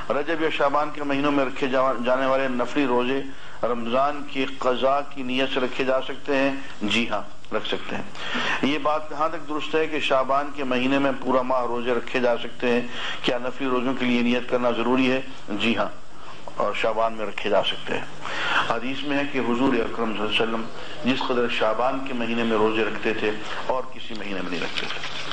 रजब या शाबान के महीनों में रखे जाने वाले नफली रोजे रमजान की कज़ा की नीयत से रखे जा सकते हैं? जी हाँ, रख सकते हैं। ये बात कहाँ तक दुरुस्त है कि शाबान के महीने में पूरा माह रोजे रखे जा सकते हैं? क्या नफली रोजों के लिए नियत करना जरूरी है? जी हाँ, और शाबान में रखे जा सकते हैं। हदीस में है कि हुजूर अकरम सल्लल्लाहु अलैहि वसल्लम जिस कदर शाबान के महीने में रोजे रखते थे और किसी महीने में नहीं रखते थे।